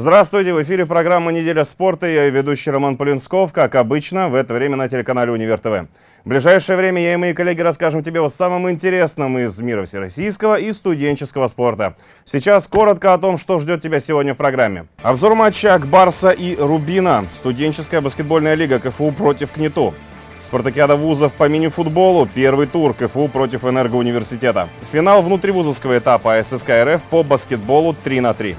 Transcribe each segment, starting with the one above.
Здравствуйте, в эфире программа «Неделя спорта». Я ведущий Роман Полинсков, как обычно, в это время на телеканале Универ ТВ. В ближайшее время я и мои коллеги расскажем тебе о самом интересном из мира всероссийского и студенческого спорта. Сейчас коротко о том, что ждет тебя сегодня в программе. Обзор матча Акбарса и Рубина. Студенческая баскетбольная лига КФУ против КНИТУ. Спартакиада вузов по мини-футболу. Первый тур КФУ против Энергоуниверситета. Финал внутривузовского этапа ССК РФ по баскетболу 3×3.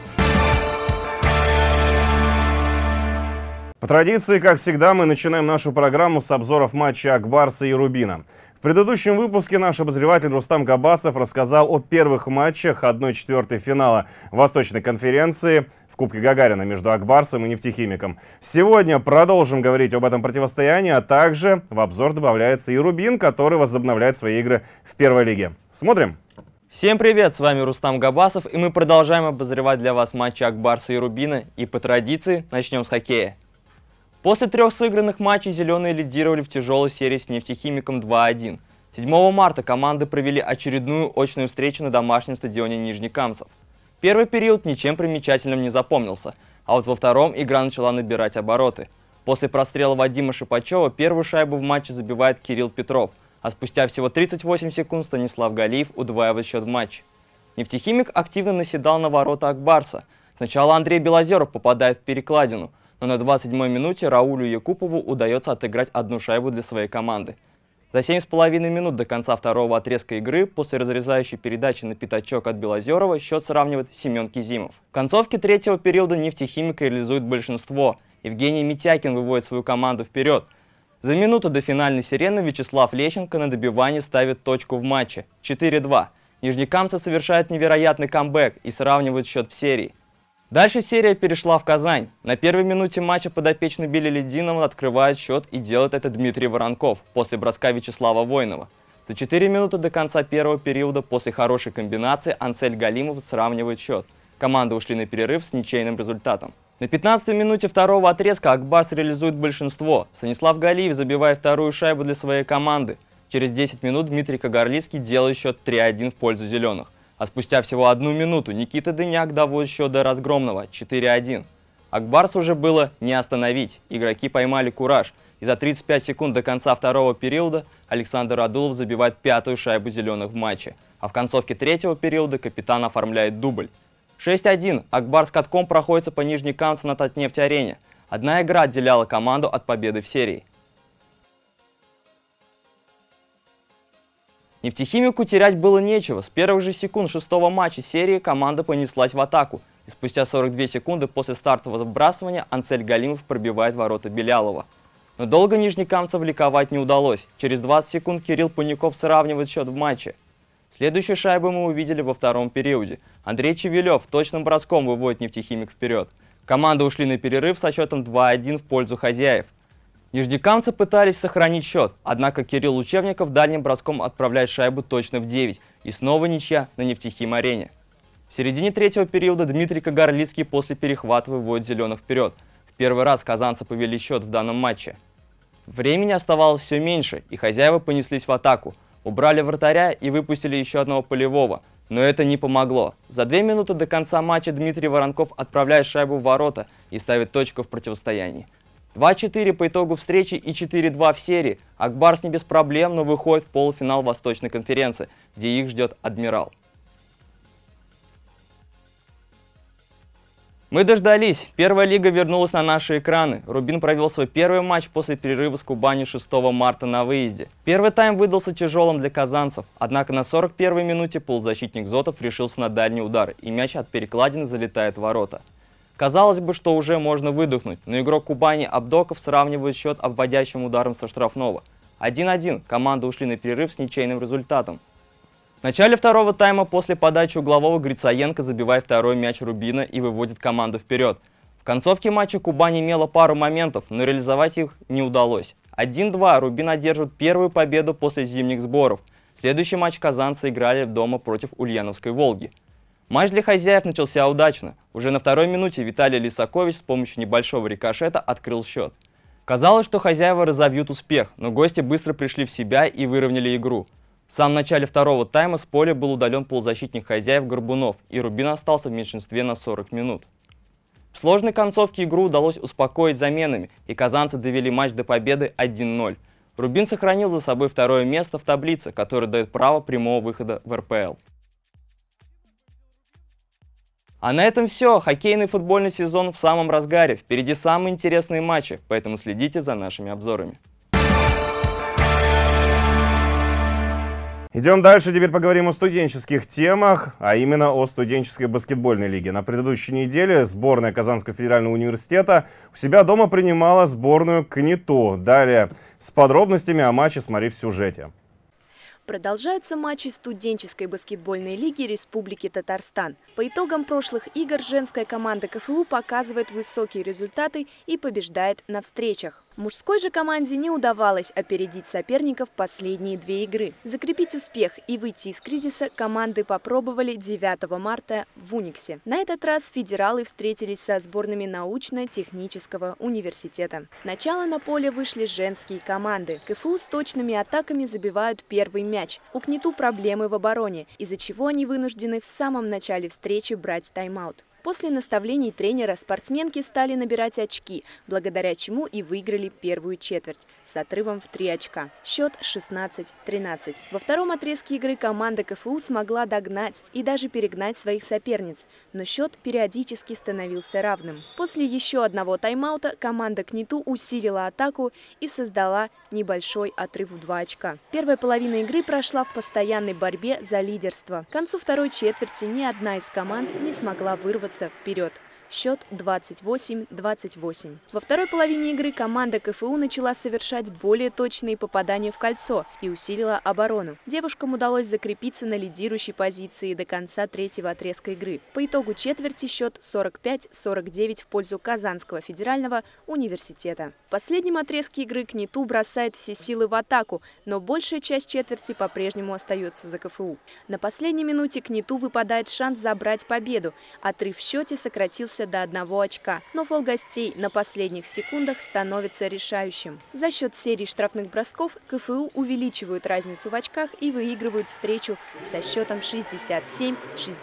По традиции, как всегда, мы начинаем нашу программу с обзоров матча Акбарса и Рубина. В предыдущем выпуске наш обозреватель Рустам Габасов рассказал о первых матчах 1/4 финала Восточной конференции в Кубке Гагарина между Акбарсом и Нефтехимиком. Сегодня продолжим говорить об этом противостоянии, а также в обзор добавляется и Рубин, который возобновляет свои игры в первой лиге. Смотрим! Всем привет, с вами Рустам Габасов, и мы продолжаем обозревать для вас матчи Акбарса и Рубина. И по традиции начнем с хоккея. После 3 сыгранных матчей зеленые лидировали в тяжелой серии с Нефтехимиком 2-1. 7 марта команды провели очередную очную встречу на домашнем стадионе Нижнекамцев. Первый период ничем примечательным не запомнился, а вот во втором игра начала набирать обороты. После прострела Вадима Шипачева первую шайбу в матче забивает Кирилл Петров, а спустя всего 38 секунд Станислав Галиев удваивает счет в матче. Нефтехимик активно наседал на ворота Акбарса. Сначала Андрей Белозеров попадает в перекладину, но на 27-й минуте Раулю Якупову удается отыграть одну шайбу для своей команды. За 7,5 минут до конца второго отрезка игры, после разрезающей передачи на пятачок от Белозерова, счет сравнивает Семен Кизимов. В концовке третьего периода Нефтехимик реализует большинство. Евгений Митякин выводит свою команду вперед. За минуту до финальной сирены Вячеслав Лещенко на добивании ставит точку в матче. 4-2. Нижнекамцы совершают невероятный камбэк и сравнивают счет в серии. Дальше серия перешла в Казань. На первой минуте матча подопечный Белелединова открывает счет, и делает это Дмитрий Воронков после броска Вячеслава Войнова. За 4 минуты до конца первого периода после хорошей комбинации Ансель Галимов сравнивает счет. Команды ушли на перерыв с ничейным результатом. На 15-й минуте второго отрезка Акбарс реализует большинство. Станислав Галиев забивает вторую шайбу для своей команды. Через 10 минут Дмитрий Кагарлицкий делает счет 3-1 в пользу зеленых. А спустя всего 1 минуту Никита Дыняк доводит счет до разгромного 4-1. Акбарс уже было не остановить. Игроки поймали кураж. И за 35 секунд до конца второго периода Александр Радулов забивает 5-ю шайбу зеленых в матче. А в концовке третьего периода капитан оформляет дубль. 6-1. Акбарс катком проходится по Нижнекамцу на Татнефть-арене. Одна игра отделяла команду от победы в серии. Нефтехимику терять было нечего. С первых же секунд 6-го матча серии команда понеслась в атаку. И спустя 42 секунды после стартового вбрасывания Ансель Галимов пробивает ворота Белялова. Но долго нижнекамцев ликовать не удалось. Через 20 секунд Кирилл Пуняков сравнивает счет в матче. Следующую шайбу мы увидели во втором периоде. Андрей Чевелев точным броском выводит Нефтехимик вперед. Команды ушли на перерыв со счетом 2-1 в пользу хозяев. Нижнекамцы пытались сохранить счет, однако Кирилл Лучевников дальним броском отправляет шайбу точно в 9, и снова ничья на Нефтехим-арене. В середине третьего периода Дмитрий Кагарлицкий после перехвата выводит зеленых вперед. В первый раз казанцы повели счет в данном матче. Времени оставалось все меньше, и хозяева понеслись в атаку. Убрали вратаря и выпустили еще одного полевого, но это не помогло. За 2 минуты до конца матча Дмитрий Воронков отправляет шайбу в ворота и ставит точку в противостоянии. 2-4 по итогу встречи и 4-2 в серии. Акбарс не без проблем, но выходит в полуфинал Восточной конференции, где их ждет Адмирал. Мы дождались. Первая лига вернулась на наши экраны. Рубин провел свой первый матч после перерыва с Кубанью 6 марта на выезде. Первый тайм выдался тяжелым для казанцев, однако на 41-й минуте полузащитник Зотов решился на дальний удар, и мяч от перекладины залетает в ворота. Казалось бы, что уже можно выдохнуть, но игрок Кубани Абдоков сравнивает счет обводящим ударом со штрафного. 1-1. Команды ушли на перерыв с ничейным результатом. В начале второго тайма после подачи углового Грицаенко забивает второй мяч Рубина и выводит команду вперед. В концовке матча Кубань имела пару моментов, но реализовать их не удалось. 1-2. Рубин одерживает первую победу после зимних сборов. Следующий матч казанцы играли дома против Ульяновской Волги. Матч для хозяев начался удачно. Уже на второй минуте Виталий Лисакович с помощью небольшого рикошета открыл счет. Казалось, что хозяева разовьют успех, но гости быстро пришли в себя и выровняли игру. В самом начале второго тайма с поля был удален полузащитник хозяев Горбунов, и Рубин остался в меньшинстве на 40 минут. В сложной концовке игру удалось успокоить заменами, и казанцы довели матч до победы 1-0. Рубин сохранил за собой второе место в таблице, которое дает право прямого выхода в РПЛ. А на этом все. Хоккейный футбольный сезон в самом разгаре. Впереди самые интересные матчи, поэтому следите за нашими обзорами. Идем дальше, теперь поговорим о студенческих темах, а именно о студенческой баскетбольной лиге. На предыдущей неделе сборная Казанского федерального университета у себя дома принимала сборную КНИТУ. Далее с подробностями о матче смотри в сюжете. Продолжаются матчи студенческой баскетбольной лиги Республики Татарстан. По итогам прошлых игр женская команда КФУ показывает высокие результаты и побеждает на встречах. Мужской же команде не удавалось опередить соперников последние две игры. Закрепить успех и выйти из кризиса команды попробовали 9 марта в Униксе. На этот раз федералы встретились со сборными научно-технического университета. Сначала на поле вышли женские команды. КФУ с точными атаками забивают первый мяч. У КНИТУ проблемы в обороне, из-за чего они вынуждены в самом начале встречи брать тайм-аут. После наставлений тренера спортсменки стали набирать очки, благодаря чему и выиграли первую четверть с отрывом в 3 очка. Счет 16-13. Во втором отрезке игры команда КФУ смогла догнать и даже перегнать своих соперниц, но счет периодически становился равным. После еще одного тайм-аута команда КНИТУ усилила атаку и создала небольшой отрыв в 2 очка. Первая половина игры прошла в постоянной борьбе за лидерство. К концу второй четверти ни одна из команд не смогла вырваться вперед. Счет 28-28. Во второй половине игры команда КФУ начала совершать более точные попадания в кольцо и усилила оборону. Девушкам удалось закрепиться на лидирующей позиции до конца третьего отрезка игры. По итогу четверти счет 45-49 в пользу Казанского федерального университета. В последнем отрезке игры КНИТУ бросает все силы в атаку, но большая часть четверти по-прежнему остается за КФУ. На последней минуте КНИТУ выпадает шанс забрать победу. Отрыв в счете сократился до 1 очка, но фол гостей на последних секундах становится решающим. За счет серии штрафных бросков КФУ увеличивают разницу в очках и выигрывают встречу со счетом 67-61.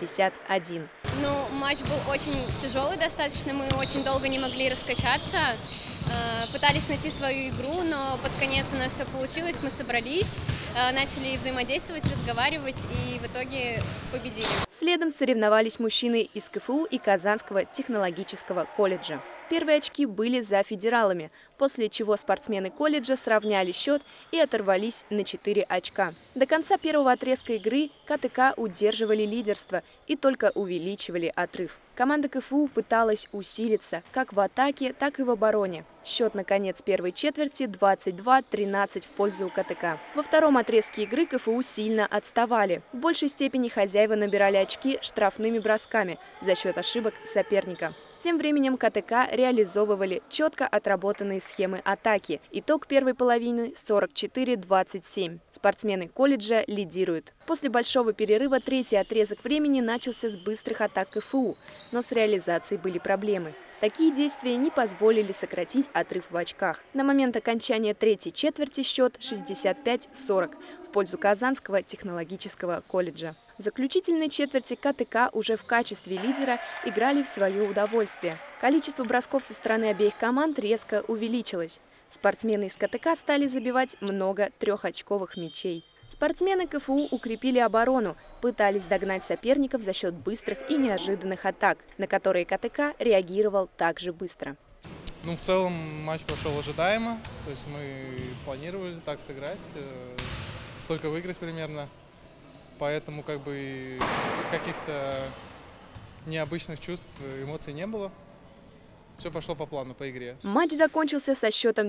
Ну, матч был очень тяжелый достаточно, мы очень долго не могли раскачаться, пытались найти свою игру, но под конец у нас все получилось, мы собрались, начали взаимодействовать, разговаривать и в итоге победили. Следом соревновались мужчины из КФУ и Казанского технологического колледжа. Первые очки были за федералами, после чего спортсмены колледжа сравняли счет и оторвались на 4 очка. До конца первого отрезка игры КТК удерживали лидерство и только увеличивали отрыв. Команда КФУ пыталась усилиться как в атаке, так и в обороне. Счет на конец первой четверти 22-13 в пользу КТК. Во втором отрезке игры КФУ сильно отставали. В большей степени хозяева набирали очки штрафными бросками за счет ошибок соперника. Тем временем КТК реализовывали четко отработанные схемы атаки. Итог первой половины 44-27. Спортсмены колледжа лидируют. После большого перерыва третий отрезок времени начался с быстрых атак КФУ, но с реализацией были проблемы. Такие действия не позволили сократить отрыв в очках. На момент окончания третьей четверти счет 65-40 в пользу Казанского технологического колледжа. В заключительной четверти КТК уже в качестве лидера играли в свое удовольствие. Количество бросков со стороны обеих команд резко увеличилось. Спортсмены из КТК стали забивать много трехочковых мячей. Спортсмены КФУ укрепили оборону, пытались догнать соперников за счет быстрых и неожиданных атак, на которые КТК реагировал также быстро. Ну, в целом матч прошел ожидаемо, то есть мы планировали так сыграть, столько выиграть примерно, поэтому как бы каких-то необычных чувств, эмоций не было. Все пошло по плану, по игре. Матч закончился со счетом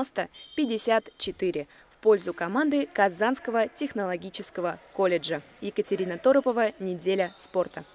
90-54 в пользу команды Казанского технологического колледжа. Екатерина Торопова, «Неделя спорта».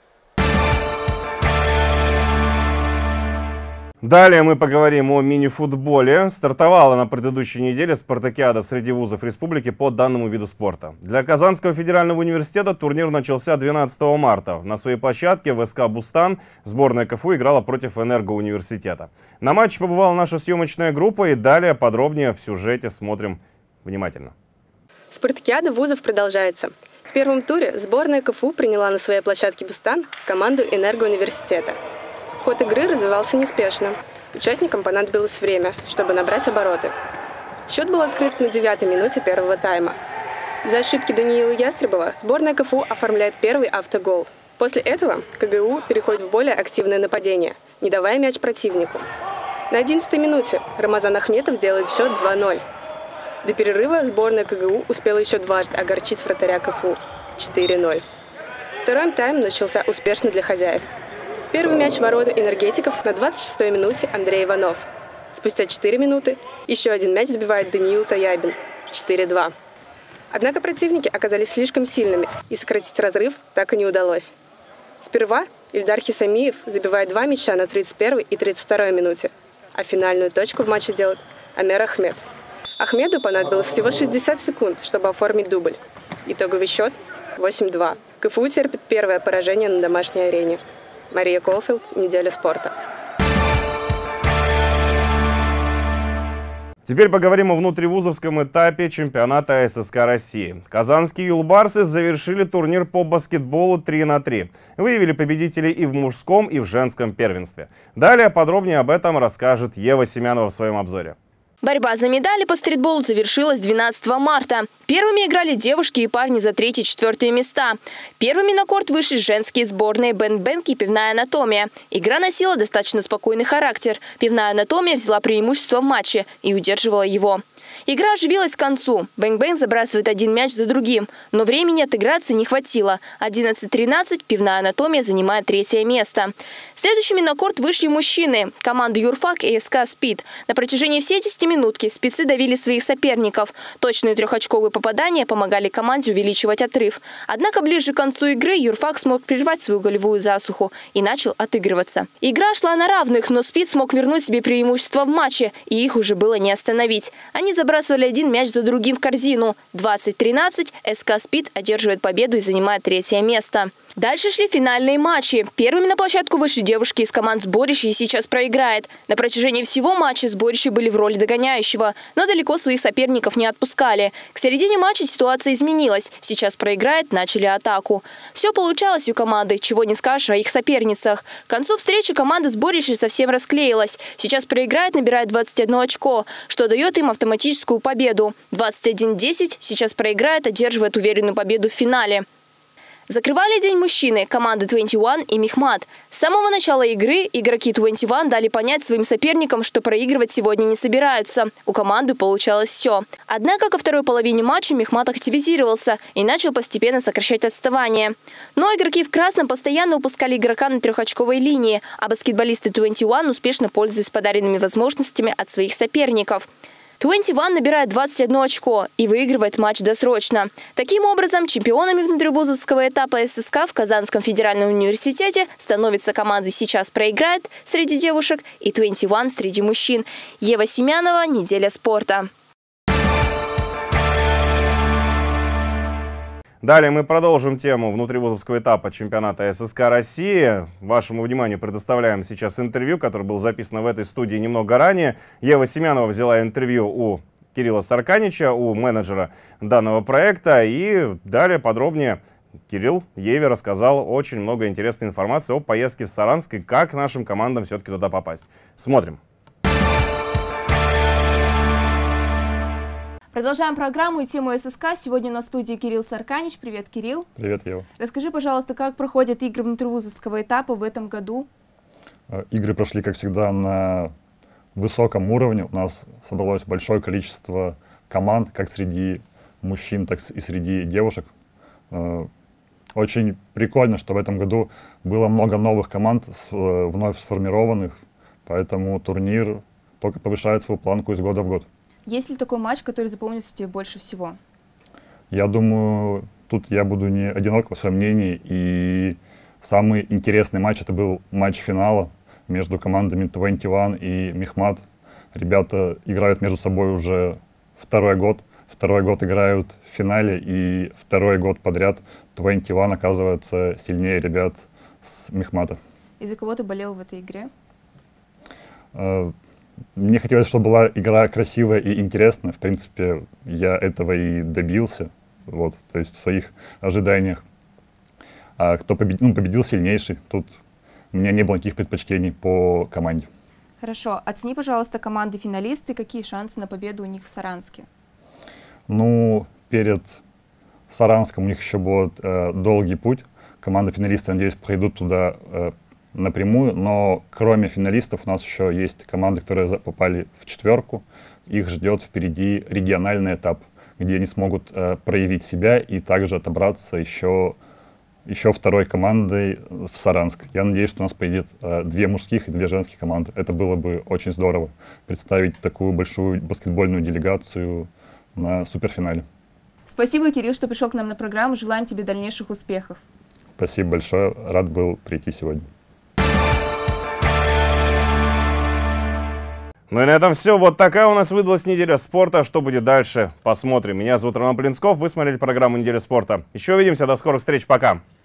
Далее мы поговорим о мини-футболе. Стартовала на предыдущей неделе спартакиада среди вузов республики по данному виду спорта. Для Казанского федерального университета турнир начался 12 марта. На своей площадке в СК «Бустан» сборная КФУ играла против Энергоуниверситета. На матче побывала наша съемочная группа, и далее подробнее в сюжете смотрим внимательно. Спартакиада вузов продолжается. В первом туре сборная КФУ приняла на своей площадке «Бустан» команду Энергоуниверситета. Ход игры развивался неспешно. Участникам понадобилось время, чтобы набрать обороты. Счет был открыт на 9-й минуте первого тайма. Из-за ошибки Даниила Ястребова сборная КФУ оформляет первый автогол. После этого КГУ переходит в более активное нападение, не давая мяч противнику. На 11-й минуте Рамазан Ахметов делает счет 2-0. До перерыва сборная КГУ успела еще дважды огорчить вратаря КФУ – 4-0. Второй тайм начался успешно для хозяев. Первый мяч в ворота энергетиков на 26-й минуте Андрей Иванов. Спустя 4 минуты еще один мяч забивает Даниил Таябин – 4-2. Однако противники оказались слишком сильными, и сократить разрыв так и не удалось. Сперва Ильдар Хисамиев забивает 2 мяча на 31-й и 32-й минуте, а финальную точку в матче делает Амер Ахмед. Ахмеду понадобилось всего 60 секунд, чтобы оформить дубль. Итоговый счет – 8-2. КФУ терпит первое поражение на домашней арене. Мария Колфилд, «Неделя спорта». Теперь поговорим о внутривузовском этапе чемпионата ССК России. Казанские юлбарсы завершили турнир по баскетболу 3×3. Выявили победителей и в мужском, и в женском первенстве. Далее подробнее об этом расскажет Ева Семянова в своем обзоре. Борьба за медали по стритболу завершилась 12 марта. Первыми играли девушки и парни за 3 и 4 места. Первыми на корт вышли женские сборные «Бэнк-Бэнк» и «Пивная анатомия». Игра носила достаточно спокойный характер. «Пивная анатомия» взяла преимущество в матче и удерживала его. Игра оживилась к концу. «Бэнк-Бэнк» забрасывает один мяч за другим. Но времени отыграться не хватило. 11-13 «Пивная анатомия» занимает 3-е место. Следующими на корт вышли мужчины. Команды «Юрфак» и СК «Спид». На протяжении всей 10-минутки спецы давили своих соперников. Точные трехочковые попадания помогали команде увеличивать отрыв. Однако ближе к концу игры «Юрфак» смог прервать свою голевую засуху и начал отыгрываться. Игра шла на равных, но «Спид» смог вернуть себе преимущество в матче, и их уже было не остановить. Они забрасывали один мяч за другим в корзину. 20-13 СК «Спид» одерживает победу и занимает 3-е место. Дальше шли финальные матчи. Первыми на площадку вышли девушки из команд «Сборище» и «Сейчас проиграет». На протяжении всего матча «Сборище» были в роли догоняющего, но далеко своих соперников не отпускали. К середине матча ситуация изменилась. «Сейчас проиграет» начали атаку. Все получалось у команды, чего не скажешь о их соперницах. К концу встречи команда «Сборище» совсем расклеилась. «Сейчас проиграет» набирает 21 очко, что дает им автоматическую победу. 21-10 «Сейчас проиграет» одерживает уверенную победу в финале. Закрывали день мужчины, команды 21 и Мехмат. С самого начала игры игроки 21 дали понять своим соперникам, что проигрывать сегодня не собираются. У команды получалось все. Однако ко второй половине матча Мехмат активизировался и начал постепенно сокращать отставание. Но игроки в красном постоянно упускали игрока на трехочковой линии, а баскетболисты 21 успешно пользуются подаренными возможностями от своих соперников. 21 набирает 21 очко и выигрывает матч досрочно. Таким образом, чемпионами внутривузовского этапа ССК в Казанском федеральном университете становятся команды «Сейчас проиграет» среди девушек и 21 среди мужчин. Ева Семянова, «Неделя спорта». Далее мы продолжим тему внутривузовского этапа чемпионата ССК России. Вашему вниманию предоставляем сейчас интервью, которое было записано в этой студии немного ранее. Ева Семянова взяла интервью у Кирилла Сарканича, у менеджера данного проекта. И далее подробнее Кирилл Еве рассказал очень много интересной информации о поездке в Саранск и как нашим командам все-таки туда попасть. Смотрим. Продолжаем программу и тему ССК. Сегодня на студии Кирилл Сарканич. Привет, Кирилл. Привет, Ева. Расскажи, пожалуйста, как проходят игры внутривузовского этапа в этом году? Игры прошли, как всегда, на высоком уровне. У нас собралось большое количество команд, как среди мужчин, так и среди девушек. Очень прикольно, что в этом году было много новых команд, вновь сформированных, поэтому турнир только повышает свою планку из года в год. Есть ли такой матч, который запомнится тебе больше всего? Я думаю, тут я буду не одинок в своем мнении. И самый интересный матч — это был матч финала между командами 21 и Мехмат. Ребята играют между собой уже второй год. Второй год играют в финале, и второй год подряд 21 оказывается сильнее ребят с Мехмата. И за кого ты болел в этой игре? Мне хотелось, чтобы была игра красивая и интересная. В принципе, я этого и добился, вот, то есть в своих ожиданиях. А кто победил, победил сильнейший. Тут у меня не было никаких предпочтений по команде. Хорошо. Оцени, пожалуйста, команды-финалисты. Какие шансы на победу у них в Саранске? Ну, перед Саранском у них еще будет долгий путь. Команды-финалисты, надеюсь, пройдут туда напрямую. Но кроме финалистов у нас еще есть команды, которые попали в четверку. Их ждет впереди региональный этап, где они смогут проявить себя и также отобраться еще второй командой в Саранск. Я надеюсь, что у нас поедет 2 мужских и 2 женских команды. Это было бы очень здорово, представить такую большую баскетбольную делегацию на суперфинале. Спасибо, Кирилл, что пришел к нам на программу. Желаем тебе дальнейших успехов. Спасибо большое. Рад был прийти сегодня. Ну и на этом все. Вот такая у нас выдалась неделя спорта. Что будет дальше? Посмотрим. Меня зовут Роман Полинсков. Вы смотрели программу «Неделя спорта». Еще увидимся. До скорых встреч. Пока.